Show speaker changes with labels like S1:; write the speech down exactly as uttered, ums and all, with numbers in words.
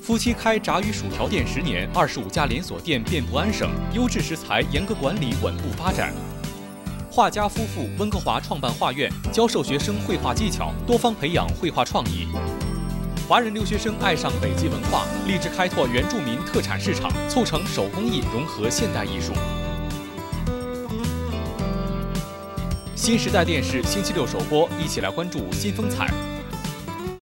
S1: 夫妻开炸鱼薯条店十年，二十五家连锁店遍布安省，优质食材严格管理，稳步发展。画家夫妇温哥华创办画院，教授学生绘画技巧，多方培养绘画创意。华人留学生爱上北极文化，立志开拓原住民特产市场，促成手工艺融合现代艺术。新时代电视星期六首播，一起来关注新风采。